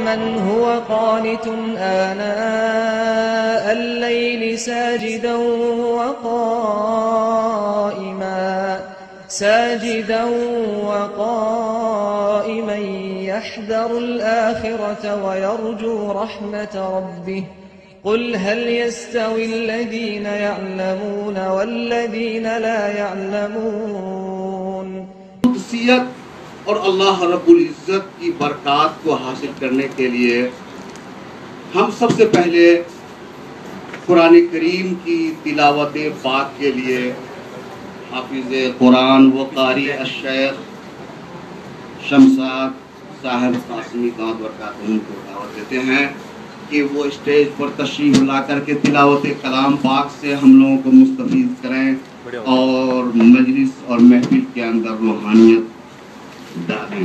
من هو قانت آناء الليل ساجدا وقائما يحذر الآخرة ويرجو رحمة ربه قل هل يستوي الذين يعلمون والذين لا يعلمون. قدسیت اور اللہ رب العزت کی برکات کو حاصل کرنے کے لیے ہم سب سے پہلے قرآن کریم کی تلاوت پاک کے لیے حافظ قرآن و قاری الشیخ شمساد صاحب قاسمی قادر برکاتہ کو دعوت دیتے ہیں کہ وہ اسٹیج پر تشریف لا کر کے تلاوت کلام پاک سے ہم لوگوں کو مستفید کریں اور مجلس اور محفل کے اندر روحانیت ڈالیں.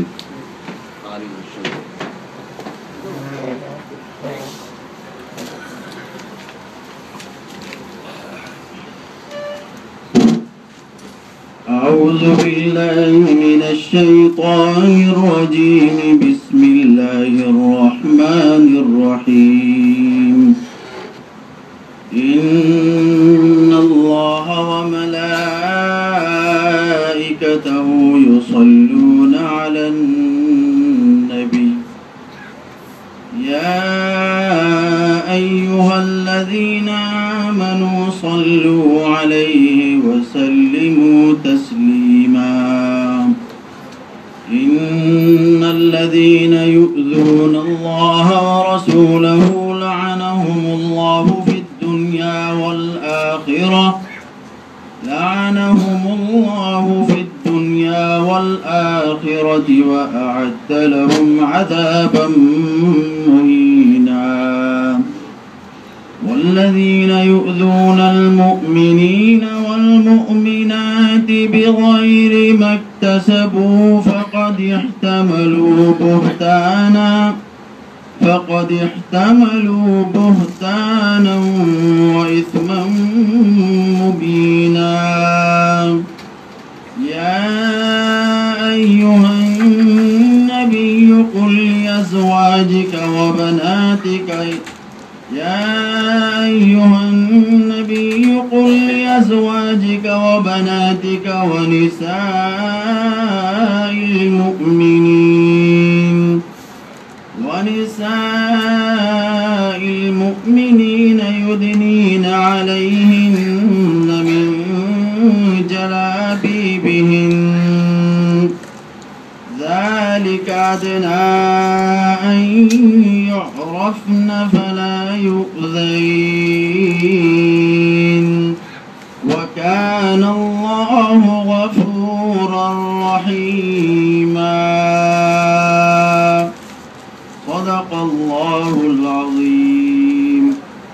أعوذ بالله من الشيطان الرجيم. بسم الله الرحمن الرحيم. إن الله وملائكته يصلون على النبي يا أيها الذين آمنوا صلوا عليه وسلموا تسليما. إن الذين يؤذون الله ورسوله لعنهم الله في الدنيا والآخرة وأعد لهم عذابا مهينا. والذين يؤذون المؤمنين والمؤمنات بغير ما اكتسبوا فقد احتملوا بهتانا وإثما مبينا. يا أيها النبي قل لأزواجك وبناتك ونساء المؤمنين يدنين عليهن من جلابيبهن ذلك أدنى أن يعرفن فلا يؤذين وكان الله غفورا رحيما. صدق الله العظيم.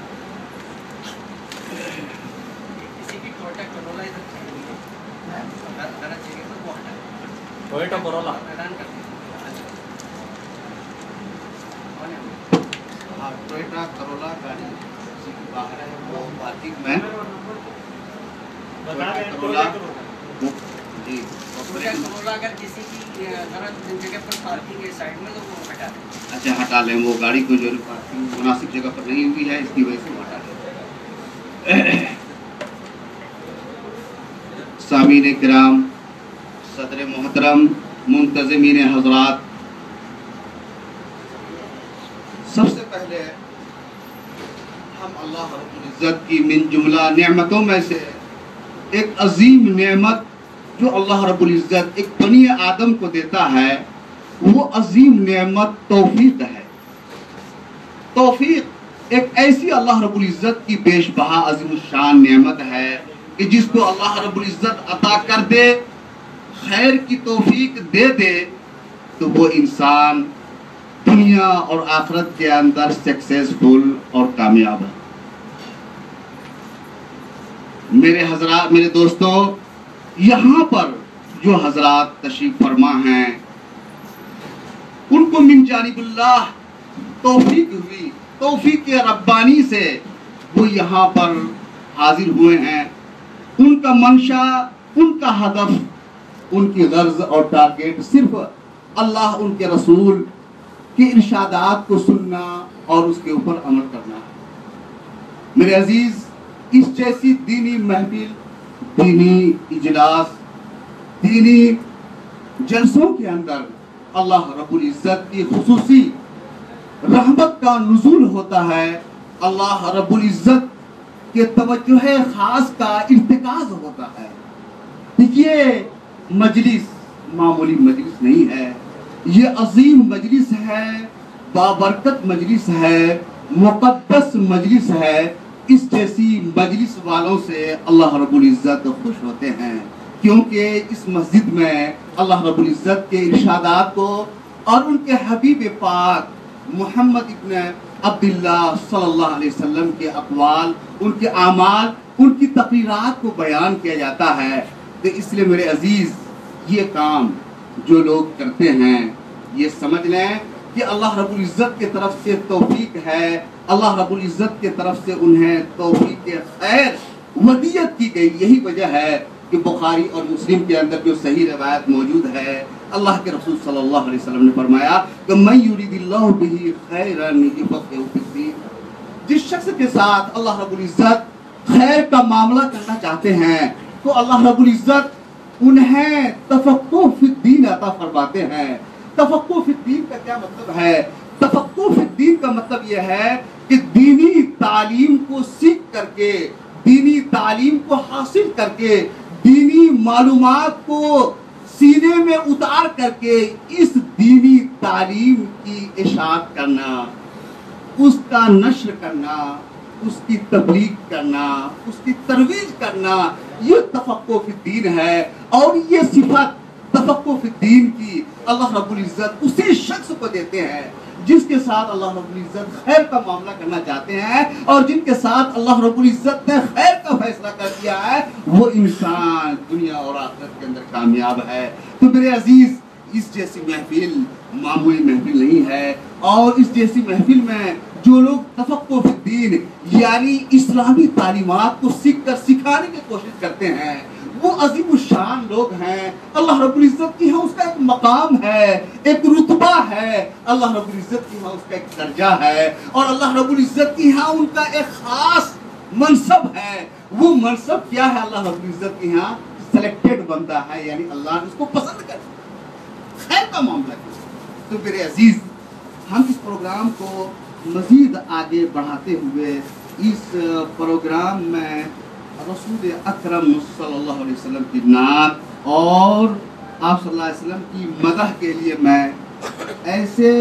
ٹویوٹا کرولا گاڑی باہر ہے وہ پارکنگ میں اچھا ہٹا لیں وہ گاڑی کو جو پارکنگ مناسب جگہ پر نہیں ہوئی ہے اس کی وجہ سے ہٹا لیں. سامعین کرام، صدر محترم، منتظمین حضرات، سب سے پہلے ہم اللہ رب العزت کی من جملہ نعمتوں میں سے ایک عظیم نعمت جو اللہ رب العزت ایک بنی آدم کو دیتا ہے وہ عظیم نعمت توفیق ہے. توفیق ایک ایسی اللہ رب العزت کی بیش بہا عظیم الشان نعمت ہے کہ جس کو اللہ رب العزت عطا کر دے، خیر کی توفیق دے دے، تو وہ انسان دنیا اور آخرت کے اندر سکسیسفل اور کامیاب ہے. میرے حضرات، میرے دوستوں، یہاں پر جو حضرات تشریف فرما ہیں ان کو من جانب اللہ توفیق ہوئی، توفیق ربانی سے وہ یہاں پر حاضر ہوئے ہیں. ان کا منشا، ان کا ہدف، ان کی غرض اور ٹارگیٹ صرف اللہ، ان کے رسول کے ارشادات کو سننا اور اس کے اوپر عمل کرنا ہے۔ میرے عزیز، اس جیسی دینی محفل، دینی اجلاس، دینی جلسوں کے اندر اللہ رب العزت کی خصوصی رحمت کا نزول ہوتا ہے، اللہ رب العزت کے توجہ خاص کا ارتکاز ہوتا ہے۔ یہ مجلس معمولی مجلس نہیں ہے، یہ عظیم مجلس ہے، بابرکت مجلس ہے، مقدس مجلس ہے۔ اس جیسی مجلس والوں سے اللہ رب العزت خوش ہوتے ہیں، کیونکہ اس مسجد میں اللہ رب العزت کے ارشادات کو اور ان کے حبیب پاک محمد ابن عبداللہ صلی اللہ علیہ وسلم کے اقوال، ان کے اعمال، ان کی تقریرات کو بیان کیا جاتا ہے۔ تو اس لیے میرے عزیز، یہ کام جو لوگ کرتے ہیں یہ سمجھ لیں کہ اللہ رب العزت کی طرف سے توفیق ہے، اللہ رب العزت کی طرف سے انہیں توفیق خیر ودیت کی گئی۔ یہی وجہ ہے کہ بخاری اور مسلم کے اندر جو صحیح روایت موجود ہے، اللہ کے رسول صلی اللہ علیہ وسلم نے فرمایا کہ من یرید اللہ بہ خیرا یفقہہ فی الدین، جس شخص کے ساتھ اللہ رب العزت خیر کا معاملہ کرنا چاہتے ہیں تو اللہ رب العزت انہیں تفقہ فی الدین عطا فرماتے ہیں۔ تفقہ فی الدین کا کیا مطلب ہے؟ تفقہ فی الدین کا مطلب یہ ہے کہ دینی تعلیم کو سیکھ کر کے، دینی تعلیم کو حاصل کر کے، دینی معلومات کو سینے میں اتار کر کے اس دینی تعلیم کی اشاعت کرنا، اس کا نشر کرنا، اس کی تبلیغ کرنا، اس کی ترویج کرنا، یہ تفقہ فی الدین ہے۔ اور یہ صفت تفقہ فی الدین کی اللہ رب العزت اسی شخص کو دیتے ہیں جس کے ساتھ اللہ رب العزت خیر کا معاملہ کرنا چاہتے ہیں، اور جن کے ساتھ اللہ رب العزت نے خیر کا فیصلہ کر دیا ہے، وہ انسان دنیا اور آخرت کے اندر کامیاب ہے۔ تو میرے عزیز، اس جیسی محفل معمولی محفل نہیں ہے، اور اس جیسی محفل میں جو لوگ تفقہ فی الدین یعنی اسلامی تعلیمات کو سیکھ کر سکھانے کی کوشش کرتے ہیں، وہ عظیم الشان لوگ ہیں۔ اللہ رب العزت کی ہاں اس کا ایک مقام ہے، ایک رتبہ ہے، اللہ رب العزت کی ہاں اس کا ایک درجہ ہے، اور اللہ رب العزت کی ہاں ان کا ایک خاص منصب ہے۔ وہ منصب کیا ہے؟ اللہ رب العزت کی ہاں سلیکٹڈ بنتا ہے، یعنی اللہ اس کو پسند کرتا ہے، خیر کا معاملہ کرتا ہے۔ تو میرے عزیز، ہم اس پروگرام کو مزید آگے بڑھاتے ہوئے اس پروگرام میں رسول اکرم صلی اللہ علیہ وسلم کی نعت اور آپ صلی اللہ علیہ وسلم کی مدح کے لیے میں ایسے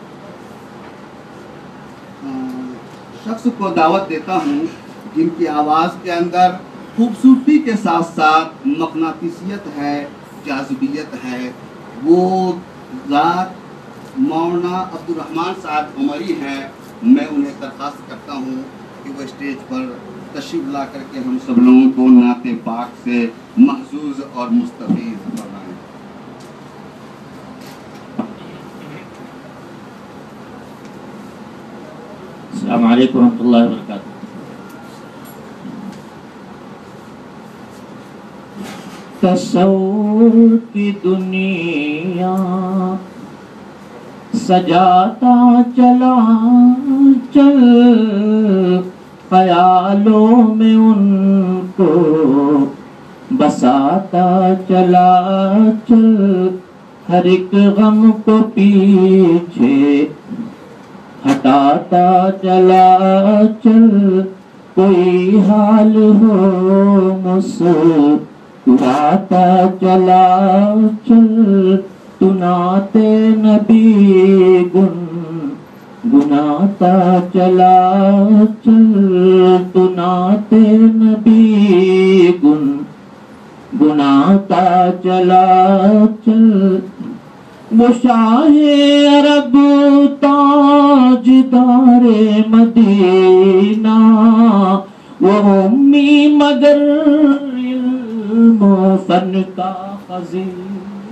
شخص کو دعوت دیتا ہوں جن کی آواز کے اندر خوبصورتی کے ساتھ ساتھ مقناطیسیت ہے، جاذبیت ہے۔ وہ ذات مولانا عبدالرحمن صاحب عمری ہیں۔ میں انہیں درخواست کرتا ہوں کہ وہ اسٹیج پر تشریف لا کر کے ہم سب لوگوں کو نعت پاک سے محظوظ اور مستفید فرمائیں۔ السلام علیکم ورحمۃ اللہ وبرکاتہ۔ تصور کی دنیا سجاتا چلا چل، خیالوں میں ان کو بساتا چلا چل، ہر ایک غم کو پیچھے ہٹاتا چلا چل، کوئی حال ہو مسکراتا چلا چل، تو نعت نبی گنگناتا چلا چل، تو نعت نبی گنگناتا چلا چل، وہ شاہ عرب تاجدار مدینہ، وہ امی مگر علم و فن کا خزینہ،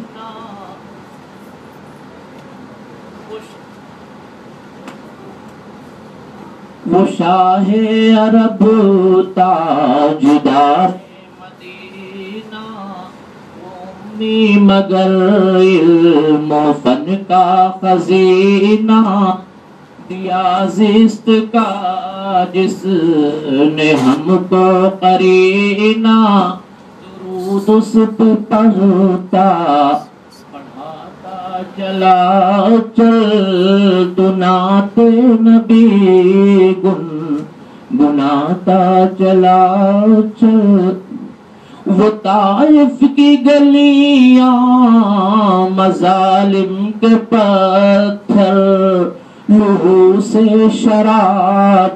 وہ شاہ عرب تاجدار مدینہ، وہ امی مگر علم و فن کا خزینہ دیا زیست کا جس نے ہم کو قرینہ درود اس پہ پڑھتا پڑھاتا چلا چل تو نعت نبی گنگناتا چلا چل وہ طائف کی گلیاں مظالم کے پتھر لہو سے شراب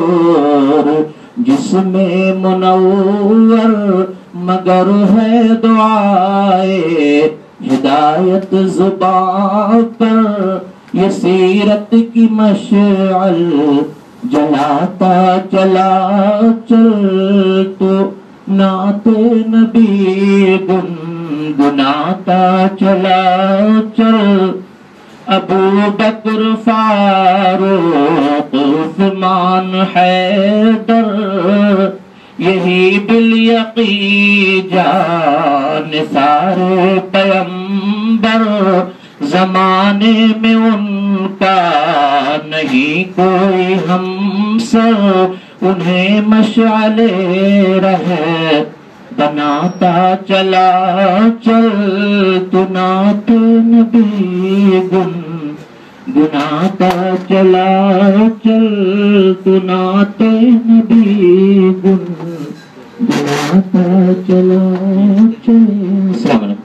جس میں منور مگر ہے دعائے ہدایت زبان پر یہ سیرت کی مشعل جلاتا چلا چل تو نعت نبی گنگناتا چلا چل ابو بکر فاروق عثمان حیدر یہی بالیقین جان سارے پیمبر زمانے میں ان کا نہیں کوئی ہمسر انہیں مشعل رہے بناتا چلا چل تو نعت نبی گنگناتا چلا چل تو نعت نبی گنگناتا چلا چل. السلام علیکم.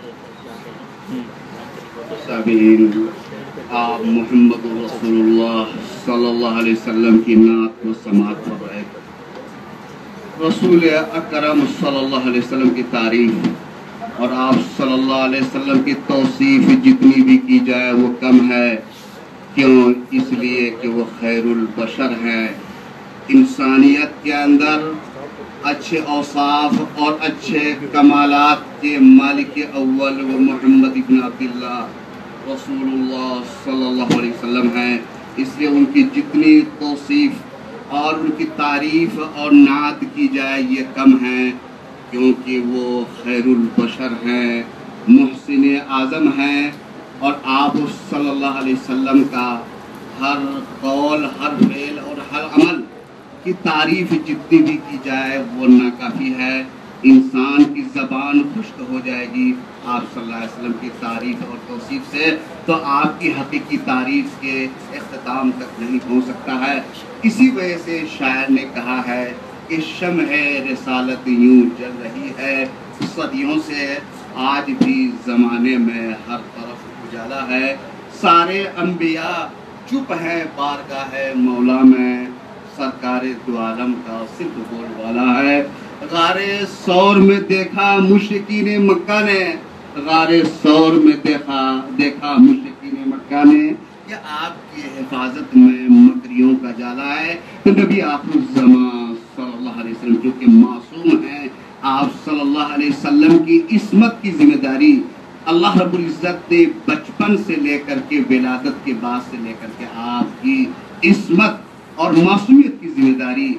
سامعین، آپ محمد رسول اللہ صلی اللہ علیہ وسلم کی نعت و سماعت کر رہے ہیں. رسول اکرم صلی اللہ علیہ وسلم کی تعریف اور آپ صلی اللہ علیہ وسلم کی توصیف جتنی بھی کی جائے وہ کم ہے. کیوں؟ اس لیے کہ وہ خیر البشر ہیں. انسانیت کے اندر اچھے اوصاف اور اچھے کمالات کے مالک اول وہ محمد ابن عبداللہ رسول اللہ صلی اللہ علیہ وسلم ہیں. اس لیے ان کی جتنی توصیف اور ان کی تعریف اور نعت کی جائے یہ کم ہیں، کیونکہ وہ خیر البشر ہیں، محسن اعظم ہیں. اور آپ صلی اللہ علیہ وسلم کا ہر قول، ہر فعل اور ہر عمل کی تعریف جتنی بھی کی جائے وہ ناکافی ہے. انسان کی زبان خشک ہو جائے گی آپ صلی اللہ علیہ وسلم کی تعریف اور توصیف سے، تو آپ کی حقیقی تعریف کے اختتام تک نہیں پہنچ سکتا ہے. اسی وجہ سے شاعر نے کہا ہے کہ شمع رسالت یوں جل رہی ہے صدیوں سے، آج بھی زمانے میں ہر طرف اجالا ہے. سارے انبیاء چپ ہیں بارگاہ مولا میں، سرکار دو عالم کا صرف بول والا ہے. غار ثور میں دیکھا مشرکین مکہ نے، غار ثور میں دیکھا مشرکین مکہ نے کہ آپ کی حفاظت میں مکریوں کا جالا ہے. تو نبی آخر الزمان صلی اللہ علیہ وسلم جو کہ معصوم ہیں، آپ صلی اللہ علیہ وسلم کی عصمت کی ذمہ داری اللہ رب العزت نے بچپن سے لے کر کے ولادت کے بعد سے لے کر کے آپ کی عصمت اور معصومیت کی ذمہ داری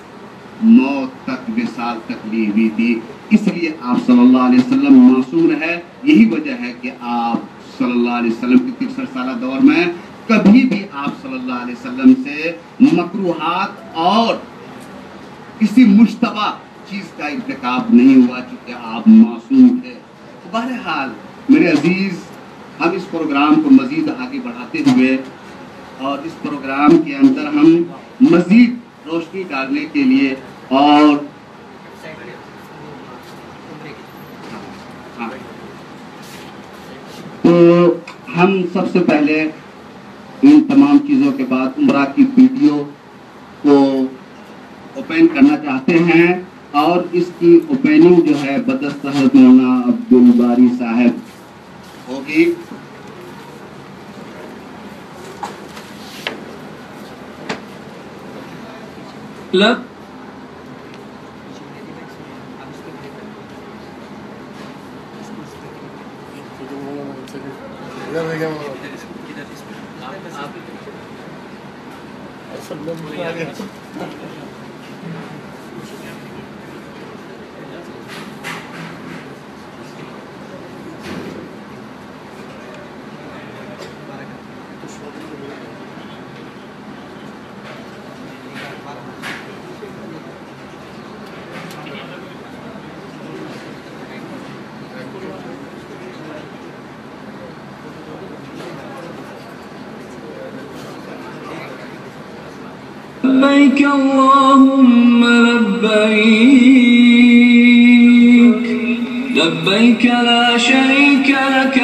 موت تک وصال تک لی ہوئی تھی. اس لیے آپ صلی اللہ علیہ وسلم معصوم ہے. یہی وجہ ہے کہ آپ صلی اللہ علیہ وسلم کی 63 سالہ دور میں کبھی بھی آپ صلی اللہ علیہ وسلم سے مکروہات اور کسی مشتبہ چیز کا ارتکاب نہیں ہوا، چونکہ آپ معصوم تھے. بہرحال میرے عزیز، ہم اس پروگرام کو مزید آگے بڑھاتے ہوئے اور اس پروگرام کے اندر ہم مزید روشنی ڈالنے کے لیے اور تو ہم سب سے پہلے ان تمام چیزوں کے بعد عمرہ کی ویڈیو کو اوپن کرنا چاہتے ہیں، اور اس کی اوپننگ جو ہے بدست حضرت مولانا عبدالباری صاحب ہوگی. لبيك اللهم لبيك لبيك لا شريك لك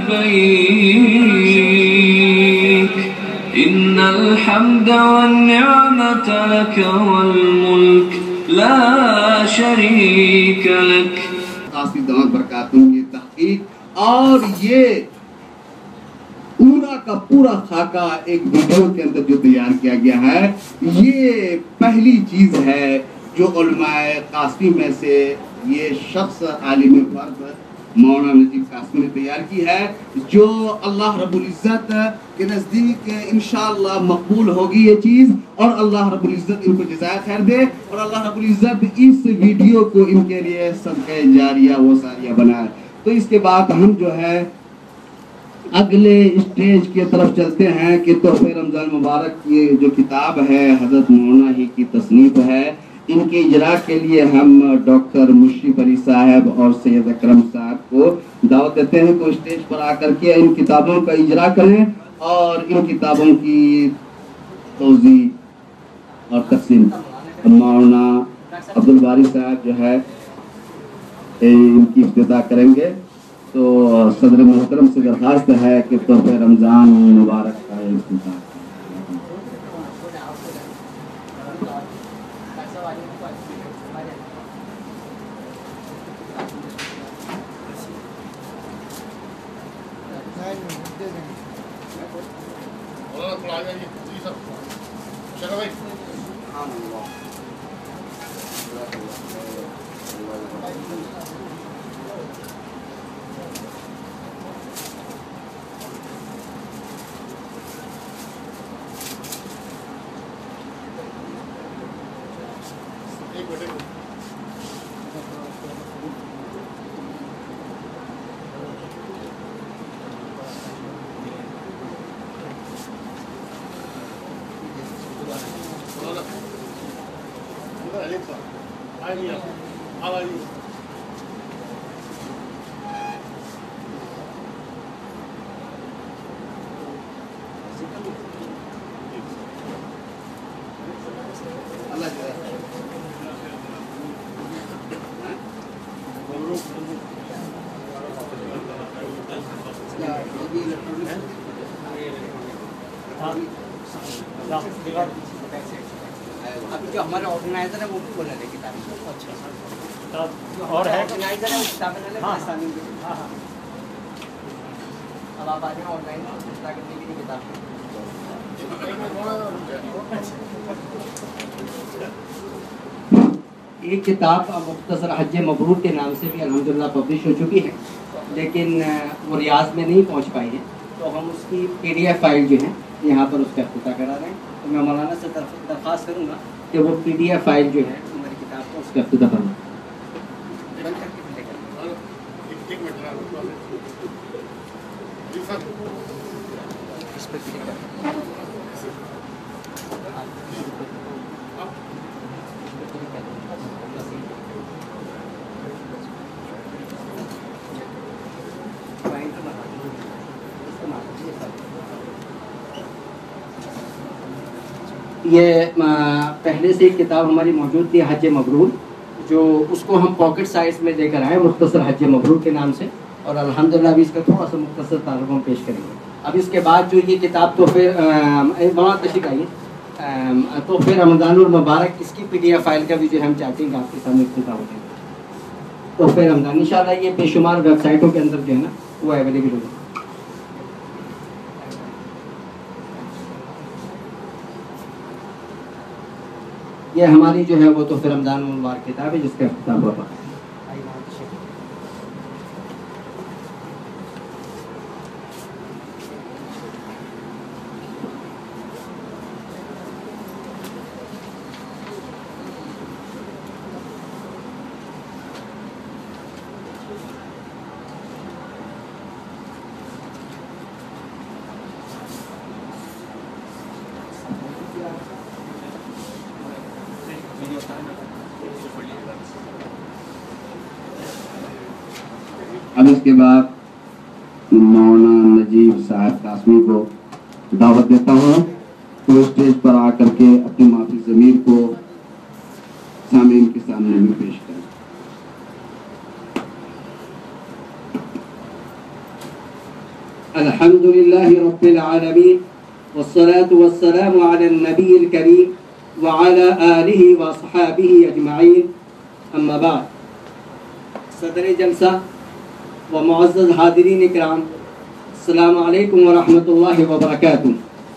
لبيك إن الحمد والنعمة لك والملك لا شريك لك. قاسمی دامت برکاتہم کی تحقیق، اور یہ پورا کا پورا خاکہ ایک ویڈیو کے اندر جو تیار کیا گیا ہے، یہ پہلی چیز ہے جو علماء قاسمی میں سے یہ شخص عالم فرد مولانا نجیب قاسمی نے تیار کی ہے، جو اللہ رب العزت کے نزدیک انشاءاللہ مقبول ہوگی یہ چیز، اور اللہ رب العزت ان کو جزائے خیر دے، اور اللہ رب العزت اس ویڈیو کو ان کے لیے صدقہ جاریہ و ساریہ بنائے. تو اس کے بعد ہم جو ہے اگلے اسٹیج کی طرف چلتے ہیں کہ تحفہ رمضان مبارک کی جو کتاب ہے حضرت مولانا ہی کی تصنیف ہے. ان کے اجرا کے لیے ہم ڈاکٹر مشرف علی صاحب اور سید اکرم صاحب کو دعوت دیتے ہیں کہ اسٹیج پر آ کر کے ان کتابوں کا اجرا کریں اور ان کتابوں کی توضیح اور تقسیم. مولانا عبدالباری صاحب جو ہے ان کی افتتاح کریں گے. تو صدر محترم سے درخواست ہے کہ تحفہ رمضان مبارک کا افتتاح. ابھی جو ہمارے آرگنائزر ہے وہ بھی بولنے لگے کتاب اور ہے آرگنائزر ہے وہ کتاب اب آپ آ جائیں آن لائن کرنے کی کتاب. ایک کتاب مختصر حج مبرور کے نام سے بھی الحمدللہ پبلش ہو چکی ہے، لیکن وہ ریاض میں نہیں پہنچ پائی ہے، تو ہم اس کی PDF فائل جو ہے یہاں پر اس کا افتتاح کرا رہے ہیں. تو میں مولانا سے درخواست کروں گا کہ وہ PDF فائل جو ہے ہماری کتاب کو اس کا افتتاح کرنا. یہ پہلے سے ایک کتاب ہماری موجود تھی حج مبرور، جو اس کو ہم پاکٹ سائز میں دے کر آئے مختصر حج مبرور کے نام سے، اور الحمدللہ ابھی اس کا تھوڑا سا مختصر تعارف ہم پیش کریں گے. اب اس کے بعد جو یہ کتاب تحفہ تشریف آئیے تحفہ رمضان المبارک، اس کی PDF فائل کا بھی جو ہم چاہتے ہیں کہ آپ کے سامنے افتتاح ہو جائے. تحفہ رمضان انشاءاللہ یہ بے شمار ویب سائٹوں کے اندر جو ہے نا وہ اویلیبل ہوگا. یہ ہماری جو ہے وہ تحفہ رمضان المبارک کتاب ہے جس کا افتتاح ہوا. اب اس کے بعد مولانا نجیب صاحب قاسمی کو دعوت دیتا ہوں تو اسٹیج پر آ کر کے اپنی معافی ضمیر کو سامعین کے سامنے میں پیش کریں. الحمد للہ رب العالمین والصلاة والسلام علی النبی الکریم وعلی آلہ واصحابہ اجمعین. اما بعد، صدر جلسہ و معزز حاضرین اکرام، السلام علیکم ورحمۃ اللہ وبرکاتہ.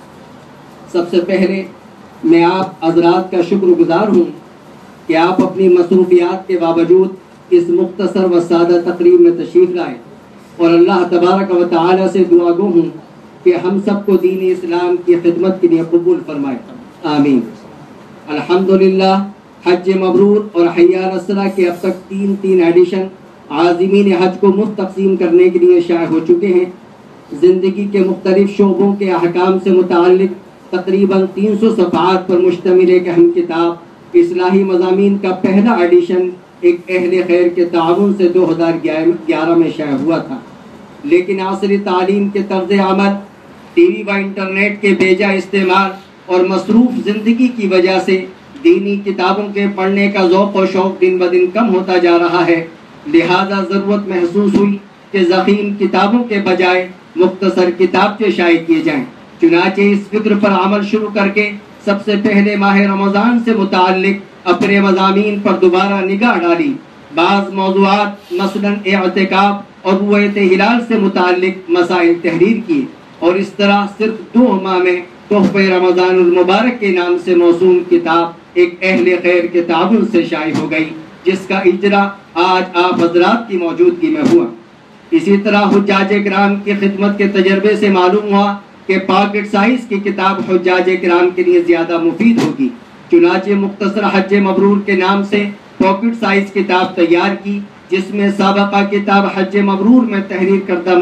سب سے پہلے میں آپ حضرات کا شکر گزار ہوں کہ آپ اپنی مصروفیات کے باوجود اس مختصر و سادہ تقریب میں تشریف لائے، اور اللہ تبارک و تعالی سے دعا گو ہوں کہ ہم سب کو دین اسلام کی خدمت کے لیے قبول فرمائے، آمین. الحمدللہ حج مبرور اور حی علی الصلاۃ کے اب تک تین ایڈیشن عازمین حج کو مفت تقسیم کرنے کے لیے شائع ہو چکے ہیں. زندگی کے مختلف شعبوں کے احکام سے متعلق تقریباً 300 صفحات پر مشتمل ایک اہم کتاب اصلاحی مضامین کا پہلا ایڈیشن ایک اہل خیر کے تعاون سے 2011 میں شائع ہوا تھا. لیکن عصری تعلیم کے طرز عمل، ٹی وی و انٹرنیٹ کے بیجا استعمال اور مصروف زندگی کی وجہ سے دینی کتابوں کے پڑھنے کا ذوق و شوق دن بدن کم ہوتا جا رہا ہے. لہذا ضرورت محسوس ہوئی کہ ضخیم کتابوں کے بجائے مختصر کتابچے شائع کیے جائیں. چنانچہ اس فکر پر عمل شروع کر کے سب سے پہلے ماہ رمضان سے متعلق اپنے مضامین پر دوبارہ نگاہ ڈالی. بعض موضوعات مثلاً اعتکاف اور رؤیت ہلال سے متعلق مسائل تحریر کیے، اور اس طرح صرف 2 ماہ میں تحفہ رمضان المبارک کے نام سے موسوم کتاب ایک اہل خیر کے تعاون سے شائع ہو گئی، جس کا اجرا آج آپ حضرات کی موجودگی میں ہوا. اسی طرح حجاج کرام کی خدمت کے تجربے سے معلوم ہوا کہ پاکٹ سائز کی کتاب حجاج کرام کے لیے زیادہ مفید ہوگی. چنانچہ مختصر حج مبرور کے نام سے پاکٹ سائز کتاب تیار کی، جس میں سابقہ کتاب حج مبرور میں تحریر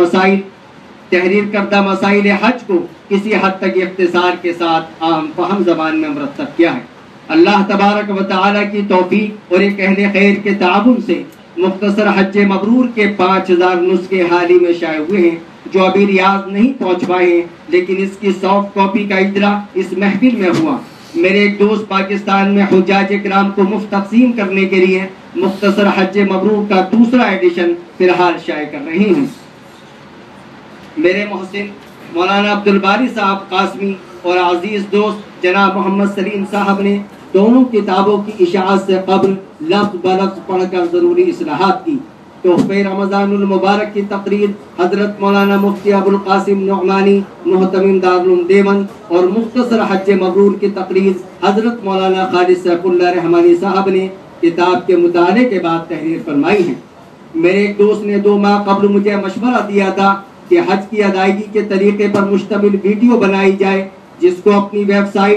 کردہ مسائل حج کو کسی حد تک اختصار کے ساتھ عام فہم زبان میں مرتب کیا ہے. اللہ تبارک و تعالی کی توفیق اور ایک اہل خیر کے تعاون سے مختصر حج مبرور کے 5000 نسخے حال ہی میں شائع ہوئے ہیں، جو ابھی ریاض نہیں پہنچ پائے ہیں، لیکن اس کی سافٹ کاپی کا اجرا اس محفل میں ہوا. میرے ایک دوست پاکستان میں حجاج کرام کو مفت تقسیم کرنے کے لیے مختصر حج مبرور کا دوسرا ایڈیشن فی الحال شائع کر رہے ہیں. میرے محسن مولانا عبدالباری صاحب قاسمی اور عزیز دوست جناب محمد سلیم صاحب نے دونوں کتابوں کی اشاعت سے قبل لفظ بلفظ پڑھ کر ضروری اصلاحات کی. تحفہ رمضان المبارک کی تقریر حضرت مولانا مفتی ابوالقاسم نعمانی محتمم دارالعلوم دیوبند اور مختصر حج مبرور کی تقریر حضرت مولانا خالد سیف اللہ رحمانی صاحب نے کتاب کے مطالعے کے بعد تحریر فرمائی ہے. میرے ایک دوست نے 2 ماہ قبل مجھے مشورہ دیا تھا کہ حج کی ادائیگی کے طریقے پر مشتمل ویڈیو بنائی جائے، جس کو اپنی ویب سائٹ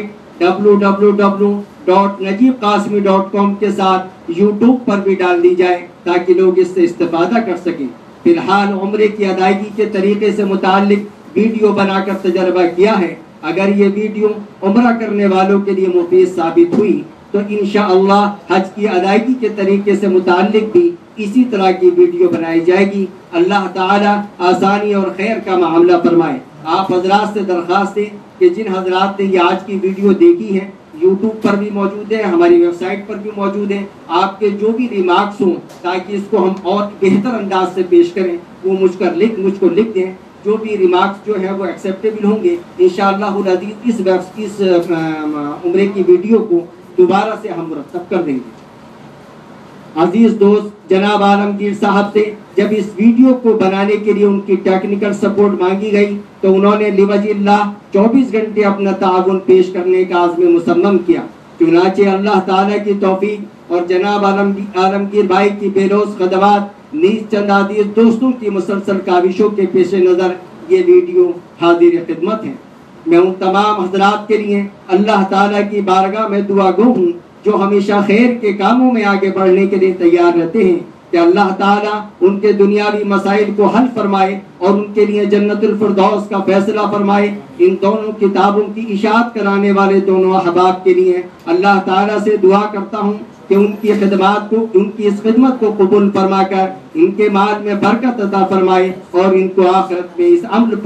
www.najibqasmi.com کے ساتھ یوٹیوب پر بھی ڈال دی جائے تاکہ لوگ اس سے استفادہ کر سکیں. فی الحال عمرے کی ادائیگی کے طریقے سے متعلق ویڈیو بنا کر تجربہ کیا ہے. اگر یہ ویڈیو عمرہ کرنے والوں کے لیے مفید ثابت ہوئی تو انشاءاللہ حج کی ادائیگی کے طریقے سے متعلق بھی اسی طرح کی ویڈیو بنائی جائے گی. اللہ تعالی آسانی اور خیر کا معاملہ فرمائے. آپ حضرات سے درخواست ہے کہ جن حضرات نے یہ آج کی ویڈیو دیکھی ہے، یوٹیوب پر بھی موجود ہے، ہماری ویب سائٹ پر بھی موجود ہے، آپ کے جو بھی ریمارکس ہوں تاکہ اس کو ہم اور بہتر انداز سے پیش کریں، وہ مجھ کو لکھ دیں. جو بھی ریمارکس جو ہے وہ ایکسیپٹیبل ہوں گے، انشاءاللہ العزیز اس عمرے کی ویڈیو کو دوبارہ سے ہم مرتب کر دیں گے. عزیز دوست جناب عالمگیر صاحب سے جب اس ویڈیو کو بنانے کے لیے ان کی ٹیکنیکل سپورٹ مانگی گئی تو انہوں نے لوجہ اللہ 24 گھنٹے اپنا تعاون پیش کرنے کا عزم مصمم کیا. چنانچہ اللہ تعالیٰ کی توفیق اور جناب عالمگیر بھائی کی بے لوث خدمات نیز چند عزیز دوستوں کی مسلسل کاوشوں کے پیش نظر یہ ویڈیو حاضر خدمت ہے. میں ان تمام حضرات کے لیے اللہ تعالیٰ کی بارگاہ میں دعا گو ہوں جو ہمیشہ خیر کے کاموں میں آگے بڑھنے کے لیے تیار رہتے ہیں کہ اللہ تعالیٰ ان کے دنیاوی مسائل کو حل فرمائے اور ان کے لیے جنت الفردوس کا فیصلہ فرمائے. ان دونوں کتابوں کی اشاعت کرانے والے دونوں احباب کے لیے اللہ تعالیٰ سے دعا کرتا ہوں کہ ان کی اس خدمت کو قبول فرما کر ان کے مال میں برکت عطا فرمائے اور ان کو آخرت میں اس عمل پر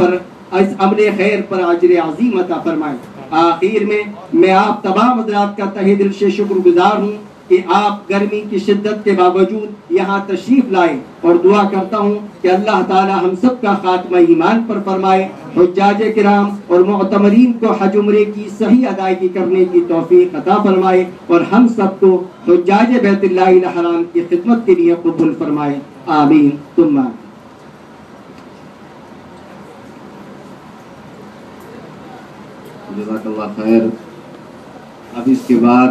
اس عمل خیر پر اجر عظیم عطا فرمائے۔ آخر میں آپ تمام حضرات کا تہہ دل سے شکر گزار ہوں کہ آپ گرمی کی شدت کے باوجود یہاں تشریف لائے، اور دعا کرتا ہوں کہ اللہ تعالی ہم سب کا خاتمہ ایمان پر فرمائے، حجاج کرام اور معتمرین کو حج عمرے کی صحیح ادائیگی کرنے کی توفیق عطا فرمائے، اور ہم سب کو حجاج بیت اللہ الحرام کی خدمت کے لیے قبول فرمائے، آمین ثم آمین۔ جزاک اللہ خیر۔ اب اس کے بعد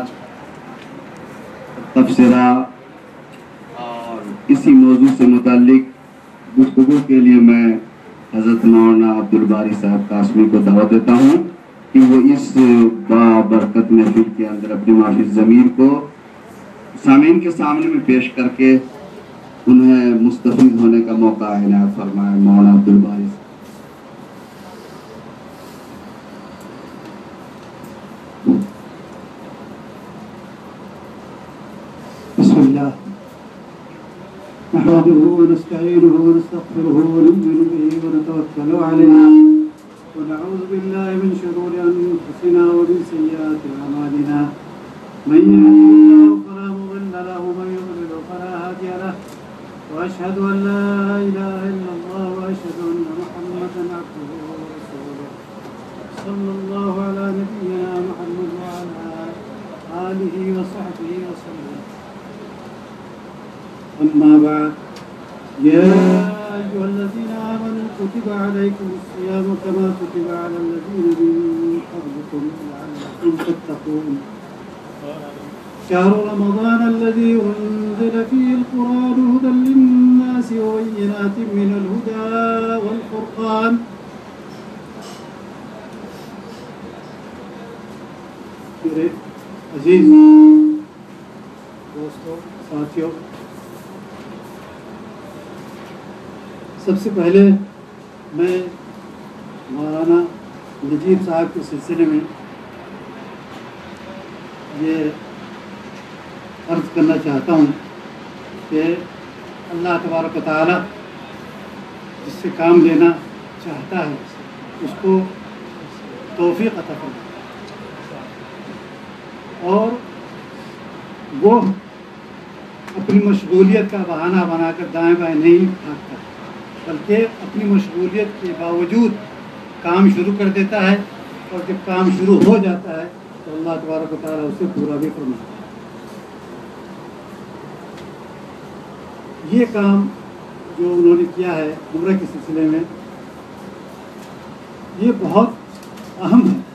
تبصرہ اور اسی موضوع سے متعلق گفتگو کے لیے میں حضرت مولانا عبدالباری صاحب قاسمی کو دعوت دیتا ہوں کہ وہ اس بابرکت محفل کے اندر اپنی معافی ضمیر کو سامعین کے سامنے میں پیش کر کے انہیں مستفید ہونے کا موقع عنایت فرمائے۔ مولانا عبدالباری صاحب۔ بسم الله نحمده ونستعينه ونستغفره ونؤمن به ونتوكل عليه ونعوذ بالله من شرور أنفسنا ومن سيئات أعمالنا من يهده الله فلا مضل له ومن يضلل فلا هادي له وأشهد أن لا إله إلا الله وأشهد أن محمدا عبده ورسوله صلى الله على نبينا محمد وعلى آله وصحبه وسلم أما بعد يا أيها الذين آمنوا كتب عليكم الصيام كما كتب على الذين من قبلكم لعلكم تتقون شهر رمضان الذي أنزل فيه القرآن هدى للناس وبينات من الهدى والفرقان میرے عزیز دوستوں ساتھیوں، سب سے پہلے میں مولانا نجیب صاحب کے سلسلے میں یہ عرض کرنا چاہتا ہوں کہ اللہ تبارک و تعالی جس سے کام لینا چاہتا ہے اس کو توفیق عطا کرتا ہے، اور وہ اپنی مشغولیت کا بہانہ بنا کر دائیں بائیں نہیں بھاگتا، بلکہ اپنی مشغولیت کے باوجود کام شروع کر دیتا ہے، اور جب کام شروع ہو جاتا ہے تو اللہ تبارک و تعالیٰ اسے پورا بھی فرماتا ہے۔ یہ کام جو انہوں نے کیا ہے عمرہ کے سلسلے میں، یہ بہت اہم ہے۔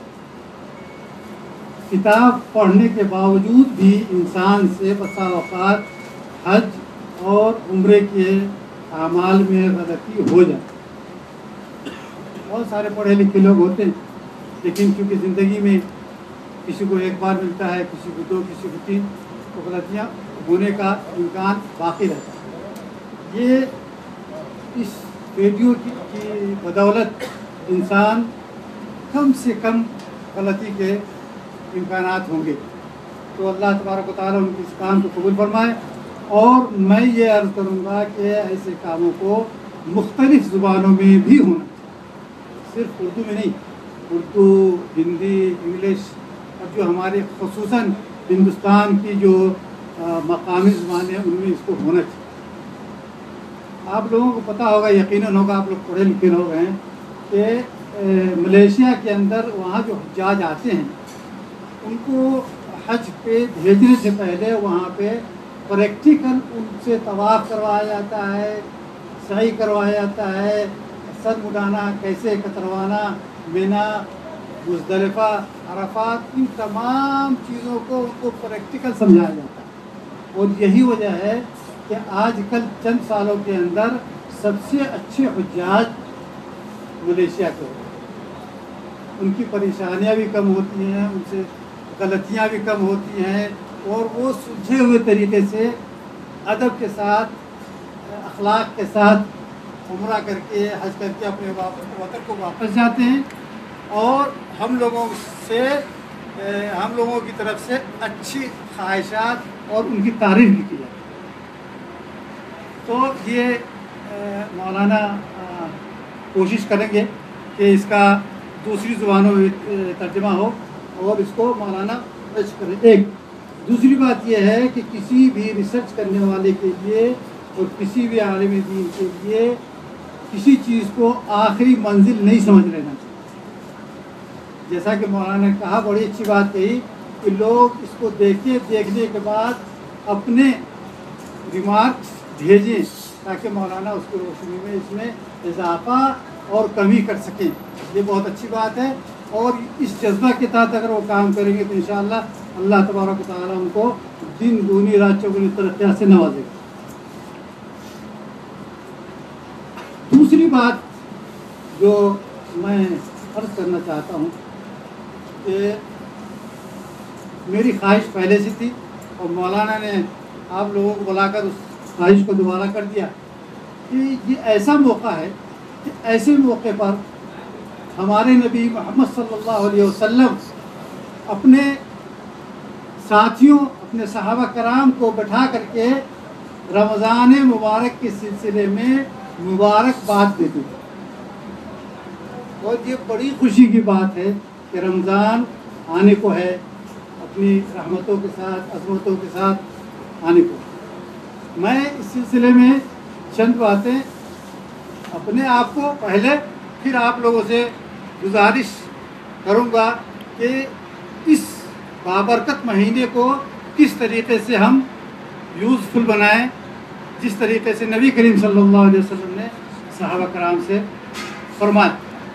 کتاب پڑھنے کے باوجود بھی انسان سے بسا اوقات حج اور عمرے کے اعمال میں غلطی ہو جائے۔ بہت سارے پڑھے لکھے لوگ ہوتے ہیں، لیکن کیونکہ زندگی میں کسی کو ایک بار ملتا ہے، کسی کو دو، کسی کو تین، تو غلطیاں ہونے کا امکان باقی رہتا ہے۔ یہ اس ویڈیو کی بدولت انسان کم سے کم غلطی کے امکانات ہوں گے، تو اللہ تبارک و تعالیٰ ان کے اس کام کو قبول فرمائے۔ اور میں یہ عرض کروں گا کہ ایسے کاموں کو مختلف زبانوں میں بھی ہونا چاہیے، صرف اردو میں نہیں، اردو، ہندی، انگلش، اور جو ہمارے خصوصاً ہندوستان کی جو مقامی زبانیں ہیں ان میں اس کو ہونا چاہیے۔ آپ لوگوں کو پتہ ہوگا، یقیناً ہوگا، آپ لوگ پڑھے لکھے لوگ ہیں، کہ ملیشیا کے اندر وہاں جو حجاج آتے ہیں ان کو حج پہ بھیجنے سے پہلے وہاں پہ پریکٹیکل ان سے طواف کروایا جاتا ہے، سعی کروایا جاتا ہے، سر مڈانا کیسے کتروانا، مینا، مزدلفہ، عرفات، ان تمام چیزوں کو ان کو پریکٹیکل سمجھایا جاتا ہے۔ اور یہی وجہ ہے کہ آج کل چند سالوں کے اندر سب سے اچھے حجاج ملیشیا کے ہوتے ہیں، ان کی پریشانیاں بھی کم ہوتی ہیں، ان سے غلطیاں بھی کم ہوتی ہیں، اور وہ سلجھے ہوئے طریقے سے ادب کے ساتھ، اخلاق کے ساتھ عمرہ کر کے، حج کر کے اپنے وطن کو واپس جاتے ہیں، اور ہم لوگوں کی طرف سے اچھی خواہشات اور ان کی تعریف بھی کی جاتی ہے۔ تو یہ مولانا کوشش کریں گے کہ اس کا دوسری زبانوں میں ترجمہ ہو اور اس کو مولانا پیش کریں. ایک دوسری بات یہ ہے کہ کسی بھی ریسرچ کرنے والے کے لیے اور کسی بھی عالم دین کے لیے کسی چیز کو آخری منزل نہیں سمجھ لینا چاہیے. جیسا کہ مولانا نے کہا, بڑی اچھی بات کہی کہ لوگ اس کو دیکھنے کے بعد اپنے ریمارکس بھیجیں تاکہ مولانا اس کی روشنی میں اس میں اضافہ اور کمی کر سکیں. یہ بہت اچھی بات ہے, اور اس جذبہ کے تحت اگر وہ کام کریں گے تو انشاءاللہ اللہ تبارک و تعالیٰ ان کو دن دونی رات چوگنی ترقیات سے نوازے گا. دوسری بات جو میں عرض کرنا چاہتا ہوں کہ میری خواہش پہلے سے تھی اور مولانا نے آپ لوگوں کو بلا کر اس خواہش کو دوبارہ کر دیا کہ یہ ایسا موقع ہے کہ ایسے موقع پر ہمارے نبی محمد صلی اللہ علیہ وسلم اپنے ساتھیوں, اپنے صحابہ کرام کو بٹھا کر کے رمضان مبارک کے سلسلے میں مبارکباد دیتے تھے. اور یہ بڑی خوشی کی بات ہے کہ رمضان آنے کو ہے, اپنی رحمتوں کے ساتھ, عظمتوں کے ساتھ آنے کو. میں اس سلسلے میں چند باتیں اپنے آپ کو پہلے, پھر آپ لوگوں سے گزارش کروں گا کہ اس بابرکت مہینے کو کس طریقے سے ہم یوزفل بنائیں, جس طریقے سے نبی کریم صلی اللہ علیہ وسلم نے صحابہ کرام سے فرمایا.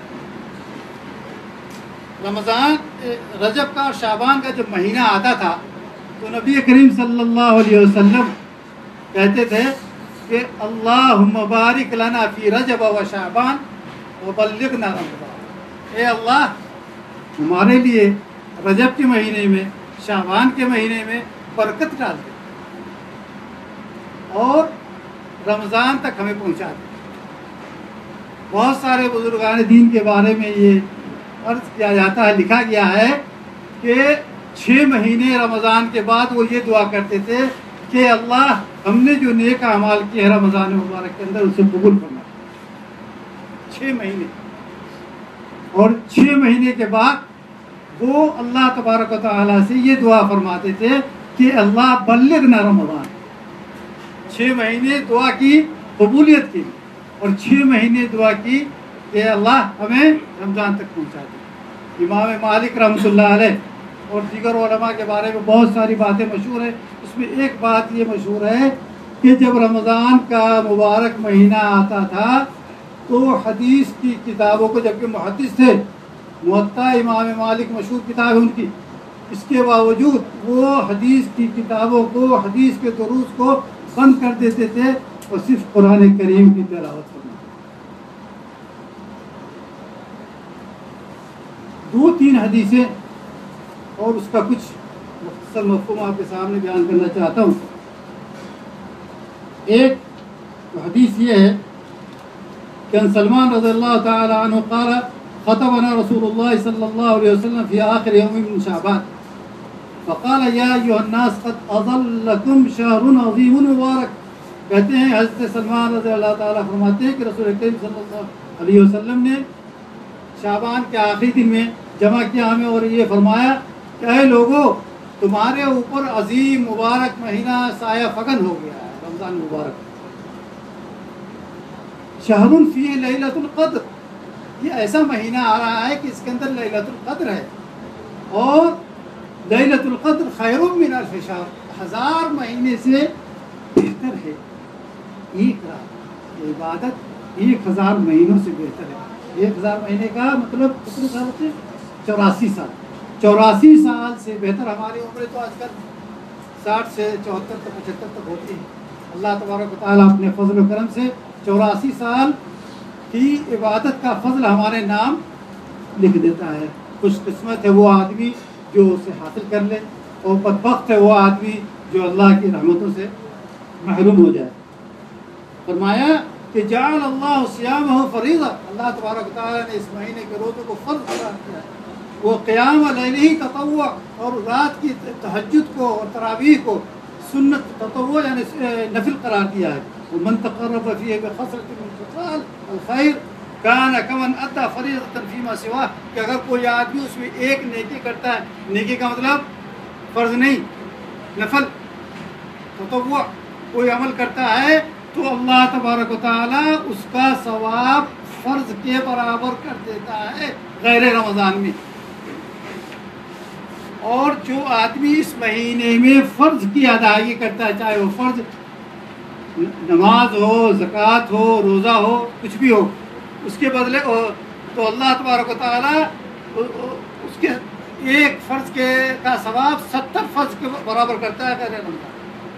رمضان, رجب کا اور شعبان کا جب مہینہ آتا تھا تو نبی کریم صلی اللہ علیہ وسلم کہتے تھے کہ اللہم بارک لنا فی رجب و شعبان وبلغنا رمضان. اے اللہ, ہمارے لیے رجب کے مہینے میں, شعبان کے مہینے میں برکت ڈال دے اور رمضان تک ہمیں پہنچا دے. بہت سارے بزرگان دین کے بارے میں یہ عرض کیا جاتا ہے, لکھا گیا ہے کہ 6 مہینے رمضان کے بعد وہ یہ دعا کرتے تھے کہ اللہ, ہم نے جو نیک اعمال کیے ہیں رمضان مبارک کے اندر اسے قبول کرنا. 6 مہینے, اور 6 مہینے کے بعد وہ اللہ تبارک و تعالیٰ سے یہ دعا فرماتے تھے کہ اللہ بلغنا رمضان. 6 مہینے دعا کی قبولیت کی اور 6 مہینے دعا کی کہ اللہ ہمیں رمضان تک پہنچا دے. امام مالک رحمۃ اللہ علیہ اور دیگر علماء کے بارے میں بہت ساری باتیں مشہور ہیں. اس میں ایک بات یہ مشہور ہے کہ جب رمضان کا مبارک مہینہ آتا تھا تو حدیث کی کتابوں کو, جبکہ محدث تھے, موطا امام مالک مشہور کتاب ہے ان کی, اس کے باوجود وہ حدیث کی کتابوں کو, حدیث کے دروس کو بند کر دیتے تھے اور صرف قرآن کریم کی تلاوت کرنا. 2-3 حدیثیں اور اس کا کچھ مختصر مفہوم آپ کے سامنے بیان کرنا چاہتا ہوں. ایک حدیث یہ ہے کہ ان سلمان رضی اللہ تعالی عنہ قال خطبنا رسول اللہ صلی اللہ علیہ وسلم فی آخر یوم من شعبان فقال یا ایھا الناس قد اظلکم شہر عظیم مبارک. کہتے ہیں حضرت سلمان رضی اللہ تعالیٰ فرماتے ہیں کہ رسول کریم صلی اللہ علیہ وسلم نے شعبان کے آخری دن میں جمع کیا ہمیں اور یہ فرمایا کہ اے لوگو, تمہارے اوپر عظیم مبارک مہینہ سایہ فگن ہو گیا ہے, رمضان مبارک. شہر فیہ لیلۃ القدر, یہ ایسا مہینہ آ رہا ہے کہ اس کے اندر لیلۃ القدر ہے, اور لیلۃ القدر خیر من الف شہر, 1000 مہینے سے بہتر ہے. ایک رات عبادت 1000 مہینوں سے بہتر ہے. 1000 مہینے کا مطلب کتنے سال ہوتے ہیں؟ 84 سال. 84 سال سے بہتر. ہماری عمریں تو آج کل 60 سے 74 تک 75 تک ہوتی ہے. اللہ تبارک و تعالیٰ اپنے فضل و کرم سے 84 سال کی عبادت کا فضل ہمارے نام لکھ دیتا ہے. خوش قسمت ہے وہ آدمی جو اسے حاصل کر لے, اور بدبخت ہے وہ آدمی جو اللہ کی رحمتوں سے محروم ہو جائے. فرمایا کہ جعل اللہ صیامہ فریضہ, اللہ تبارک و تعالیٰ نے اس مہینے کے روزوں کو فرض قرار کیا ہے. وہ قیام لیلہ تطوع, اور رات کی تہجد کو اور تراویح کو سنت تطوع یعنی نفل قرار دیا ہے. ومن تقرب فیہ بخصلۃ من خصال الخیر, کان کمن ادا فریضۃ فیما سوا، کہ اگر کوئی آدمی اس میں ایک نیکی کرتا ہے، نیکی کا مطلب فرض نہیں، نفل تطوع کوئی عمل کرتا ہے، تو اللہ تبارک و تعالیٰ اس کا ثواب فرض کے برابر کر دیتا ہے غیر رمضان میں۔ اور جو آدمی اس مہینے میں فرض کی ادائیگی کرتا ہے، چاہے وہ فرض نماز ہو، زکوٰۃ ہو، روزہ ہو، کچھ بھی ہو، اس کے بدلے تو اللہ تبارک و تعالیٰ اس کے ایک فرض کے کا ثواب 70 فرض کے برابر کرتا ہے غیر رمضان۔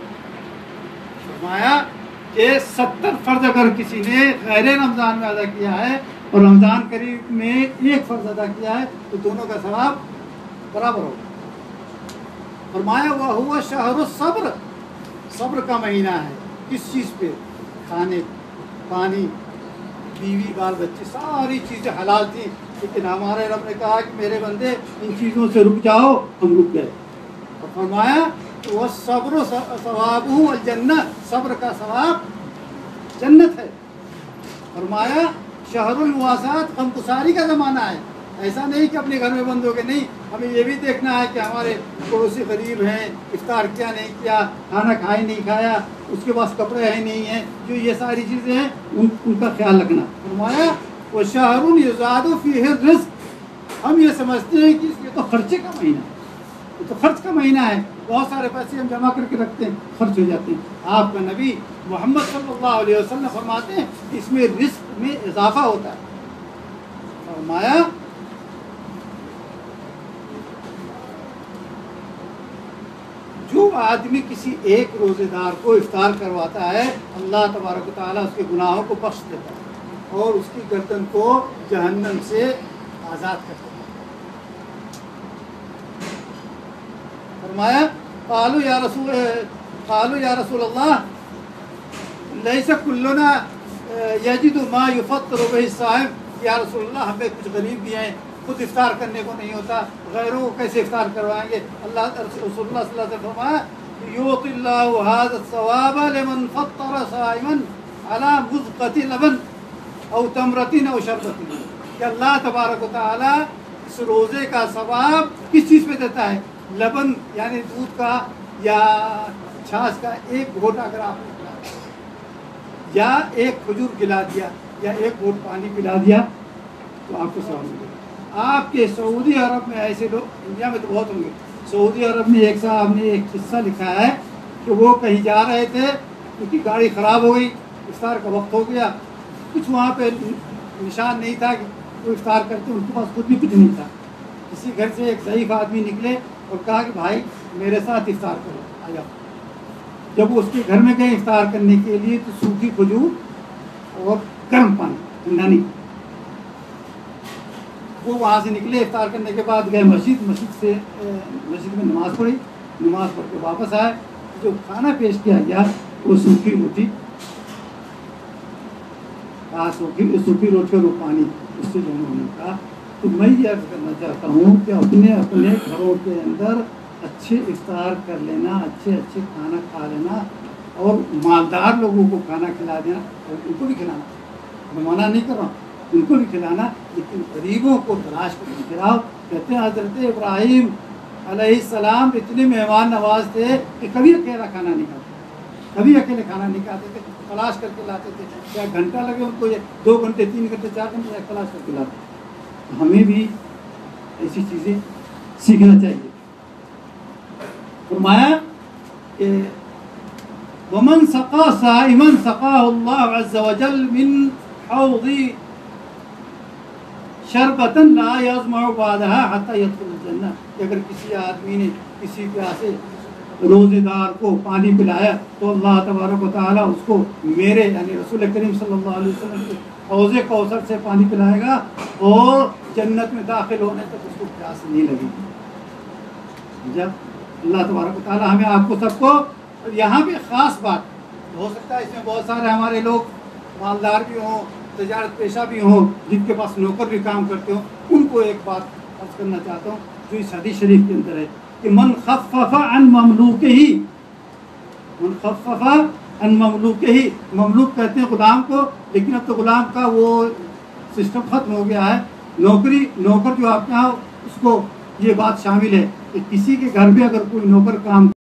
فرمایا کہ 70 فرض اگر کسی نے غیر رمضان میں ادا کیا ہے اور رمضان قریب میں ایک فرض ادا کیا ہے تو دونوں کا ثواب برابر ہوگا۔ فرمایا وَهُوَ شَهْرُ الصَّبْرِ، صبر کا مہینہ ہے۔ کس چیز پہ؟ کھانے، پانی، بیوی، بال بچے، ساری چیزیں حلال تھیں، لیکن ہمارے رب نے کہا کہ میرے بندے ان چیزوں سے رک جاؤ، ہم رک گئے۔ اور فرمایا وَالصَّبْرُ ثَوَابُهُ الْجَنَّةُ، صبر کا ثواب جنت ہے۔ فرمایا شہر المواسات، غمگساری کا زمانہ ہے۔ ایسا نہیں کہ اپنے گھر میں بند ہو کے، نہیں، ہمیں یہ بھی دیکھنا ہے کہ ہمارے پڑوسی غریب ہیں، افطار کیا نہیں کیا، کھانا کھایا نہیں کھایا، اس کے پاس کپڑے ہیں نہیں ہیں، جو یہ ساری چیزیں ہیں ان کا خیال رکھنا۔ فرمایا وہ شہر یزاد فیہ الرزق، ہم یہ سمجھتے ہیں کہ یہ تو خرچے کا مہینہ ہے، یہ تو خرچ کا مہینہ ہے، بہت سارے پیسے ہم جمع کر کے رکھتے ہیں، خرچ ہو جاتے ہیں۔ آپ کا نبی محمد صلی اللہ علیہ وسلم فرماتے ہیں اس میں رزق میں اضافہ ہوتا ہے۔ فرمایا جو آدمی کسی ایک روزے دار کو افطار کرواتا ہے، اللہ تبارک و تعالیٰ اس کے گناہوں کو بخش دیتا ہے اور اس کی گردن کو جہنم سے آزاد کر دیتا ہے۔ فرمایا قالوا یا رسول اللہ لیس کلنا یجد ما یفطر بہ الصائم، یا رسول اللہ ہمیں کچھ غریب بھی ہیں، خود افطار کرنے کو نہیں ہوتا، غیروں کو کیسے افطار کروائیں گے؟ رسول اللہ صلی اللہ علیہ وسلم فرمایا یعطی اللہ ھذا الثواب لمن فطر صائما علی مذقۃ لبن او تمرۃ او شربۃ، کہ اللہ تبارک و تعالیٰ اس روزے کا ثواب کس چیز پہ دیتا ہے؟ لبن یعنی دودھ کا یا چھاچھ کا ایک گھونٹ اگر آپ نے پلا دیا یا ایک کھجور کھلا دیا یا ایک گھونٹ پانی پلا دیا تو آپ کو ثواب ملے گا۔ آپ کے سعودی عرب میں ایسے لوگ، انڈیا میں تو بہت ہوں گے، سعودی عرب میں ایک صاحب نے ایک قصہ لکھا ہے کہ وہ کہیں جا رہے تھے، ان کی گاڑی خراب ہو گئی، افطار کا وقت ہو گیا، کچھ وہاں پہ نشان نہیں تھا کہ وہ افطار کرتے، ان کے پاس خود بھی کچھ نہیں تھا۔ کسی گھر سے ایک ضعیف آدمی نکلے اور کہا کہ بھائی میرے ساتھ افطار کرو، آ جاؤ۔ جب وہ اس کے گھر میں گئے افطار کرنے کے لیے تو سوکھی کھجور اور گرم پانی، ٹھنڈا نہیں۔ وہ وہاں سے نکلے، افطار کرنے کے بعد گئے مسجد میں نماز پڑھی، نماز پڑھ کے واپس آئے، جو کھانا پیش کیا گیا وہ سوکھی روٹی، سوکھی روٹی اور وہ پانی، اس سے جو انہوں نے کہا تو میں یہ عرض کرنا چاہتا ہوں کہ اپنے گھروں کے اندر اچھے افطار کر لینا، اچھے کھانا کھا لینا اور مالدار لوگوں کو کھانا کھلا دینا، اور ان کو بھی کھلانا، میں منع نہیں کر رہا ہوں، ان کو بھی کھلانا، لیکن غریبوں کو تلاش کر کے کھلاؤ۔ کہتے ہیں حضرت ابراہیم علیہ السلام اتنے مہمان نواز تھے کہ کبھی اکیلا کھانا نہیں کھاتے، کبھی اکیلے کھانا نہیں کھاتے تھے، تلاش کر کے لاتے تھے، چاہے گھنٹہ لگے ان کو، 2 گھنٹے 3 گھنٹے 4 گھنٹے تلاش کر کے لاتے۔ ہمیں بھی ایسی چیزیں سیکھنا چاہیے۔ فرمایا کہ ومن سقا صائما سقاه الله عز وجل من حوض شربة لا يظمأ بعدها حتى يدخل الجنة، کہ اگر کسی آدمی نے کسی پیاسے روزے دار کو پانی پلایا تو اللہ تبارک و تعالیٰ اس کو میرے یعنی رسول کریم صلی اللہ علیہ وسلم کے حوض کوثر سے پانی پلائے گا اور جنت میں داخل ہونے تک اس کو پیاس نہیں لگے گی۔ جب اللہ تبارک و تعالیٰ ہمیں آپ کو سب کو، یہاں پہ خاص بات ہو سکتا ہے، اس میں بہت سارے ہمارے لوگ مالدار بھی ہوں، تجارت پیشہ بھی ہوں، جن کے پاس نوکر بھی کام کرتے ہوں، ان کو ایک بات عرض کرنا چاہتا ہوں جو اس حدیث شریف کے اندر ہے کہ من خفف عن مملوکہ، من خفف عن مملوکہ، مملوک کہتے ہیں غلام کو، لیکن اب تو غلام کا وہ سسٹم ختم ہو گیا ہے. نوکر جو آپ کے یہاں اس کو یہ بات شامل ہے کہ کسی کے گھر میں اگر کوئی نوکر کام